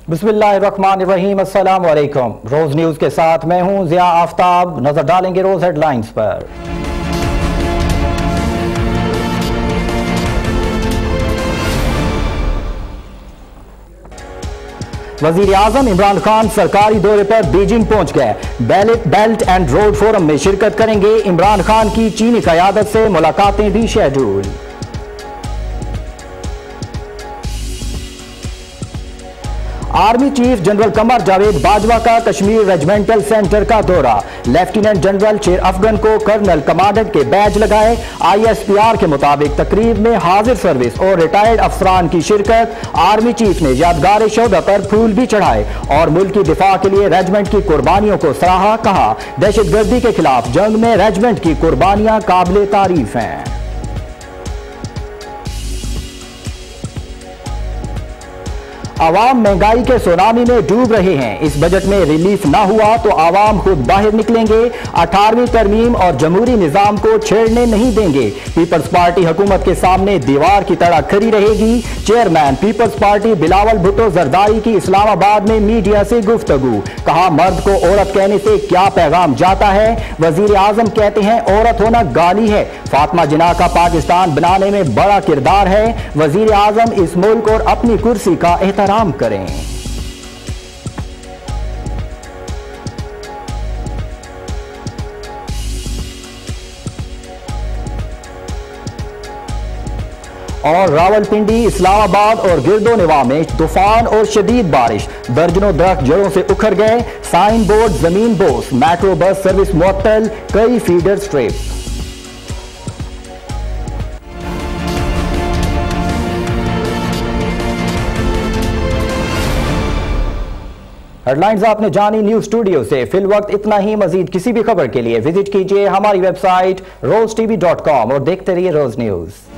बिस्मिल्लाहिर्रहमानिर्रहीम, अस्सलाम वालेकुम। रोज न्यूज के साथ मैं हूं जिया आफ्ताब। नजर डालेंगे रोज हेडलाइंस पर। वजीर आजम इमरान खान सरकारी दौरे पर बीजिंग पहुंच गए। बेल्ट एंड रोड फोरम में शिरकत करेंगे। इमरान खान की चीनी क़यादत से मुलाकातें भी schedule. Army chief general Qamar Javed Bajwa का कश्मीर रेजिमेंटल सेंटर का दौरा। लेफ्टिनेंट जनरल शेर अफगन को कर्नल कमांडेंट के बैज लगाए। ISPR के मुताबिक तकरीब में हाजिर सर्विस और रिटायर्ड अफसरान की शिरकत। आर्मी चीफ ने यादगार शोधा पर फूल भी चढ़ाए और मुल्क की दिफा के लिए रेजिमेंट की कुर्बानियों को सराहा। कहा, दहशतगर्दी के खिलाफ जंग में रेजिमेंट की कुर्बानियां काबिले तारीफ हैं। आवाम महंगाई के सुनामी में डूब रहे हैं। इस बजट में रिलीफ ना हुआ तो आवाम खुद बाहर निकलेंगे। 18वीं तरमीम और जमहूरी निजाम को छेड़ने नहीं देंगे। पीपल्स पार्टी हुकूमत के सामने दीवार की तरह खड़ी रहेगी। Chairman Peoples Party Bilawal Bhutto Zardari की इस्लामाबाद में मीडिया से गुफ्तगू। कहा, मर्द को औरत कहने से क्या पैगाम जाता है। वजीर आजम कहते हैं औरत होना गाली है। फातिमा जिन्ना का पाकिस्तान बनाने में बड़ा किरदार है। वजीर आजम इस मुल्क और अपनी कुर्सी का एहतराम करें। और रावलपिंडी, इस्लामाबाद और गिरदोनवा में तूफान और शदीद बारिश। दर्जनों दरख्त जड़ों से उखड़ गए। साइन बोर्ड जमीन बोस। मेट्रो बस सर्विस मुअत्तल। कई फीडर स्ट्रिप। हेडलाइंस आपने जानी न्यूज स्टूडियो से। फिल वक्त इतना ही। मजीद किसी भी खबर के लिए विजिट कीजिए हमारी वेबसाइट roztv.com और देखते रहिए रोज न्यूज।